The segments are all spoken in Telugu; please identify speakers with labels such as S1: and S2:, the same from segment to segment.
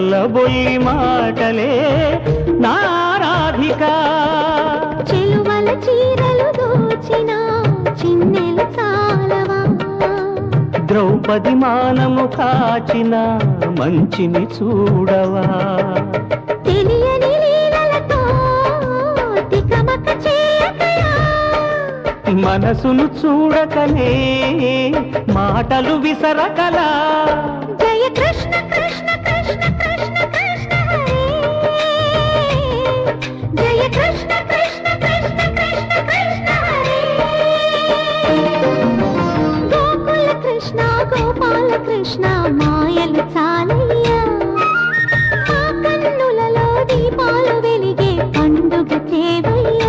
S1: కల్లబొల్లి మాటలే నా రాధికా
S2: చెలువల చీరలు దోచిన చిన్నెలు చాలవా
S1: ద్రౌపది మానము కాచిన మంచిని చూడవా
S2: తెలియని లీలలతో తికమక చేయకయా
S1: మనసును చూడకనే మాటలు విసరకలా
S2: జయ కృష్ణ కృష్ణ కృష్ణ కృష్ణ కృష్ణ హరే జయ కృష్ణ కృష్ణ కృష్ణ కృష్ణ కృష్ణ హరే గోకుల కృష్ణ గోపాల కృష్ణ మాయలు చాలయ్యా మా కన్నులలో దీపాలు వెలిగే పండుగ తేవయ్యా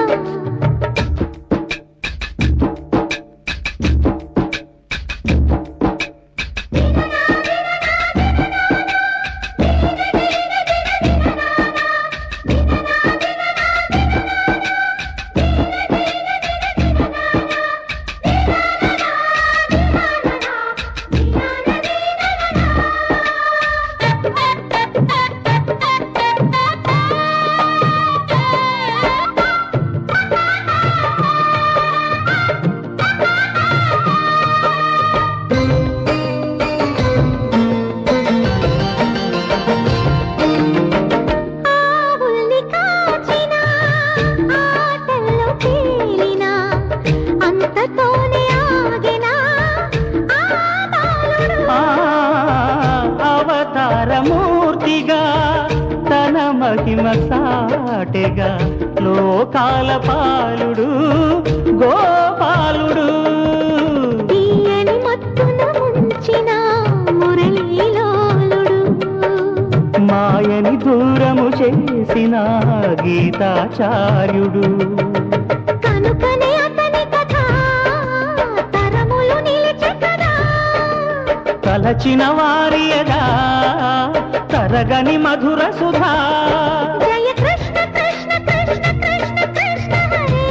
S1: అవతారమూర్తిగా తన మహిమ సాటెగా లోకాల పాలుడు గోపాలుడు
S2: తీయని మత్తున ముంచిన మురళీలోలుడు
S1: మాయని దూరము చేసిన గీతాచార్యుడు
S2: కనుకనే అతని కథ తరములు నిలిచే కదా
S1: తలచిన వారియగా తరగని మధుర సుధా
S2: జయ కృష్ణ కృష్ణ కృష్ణ కృష్ణ కృష్ణ హరే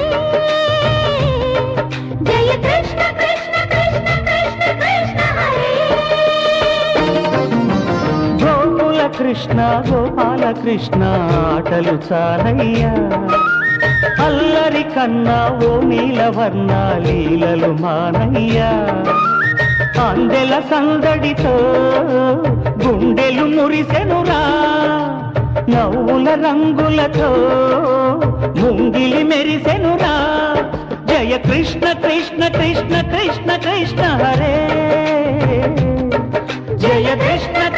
S2: జయ కృష్ణ కృష్ణ కృష్ణ కృష్ణ కృష్ణ హరే
S1: గోకుల కృష్ణ గోపాల కృష్ణ ఆటలు చాలయ్యా అల్లరి కన్నా ఓ నీలవర్ణ లీలలు మానయ్యా అందెల సందడితో గుండెలు మురిసెనురా నవ్వుల రంగులతో ముంగిలి మెరిసెనురా జయ కృష్ణ కృష్ణ కృష్ణ కృష్ణ కృష్ణ హరే జయ కృష్ణ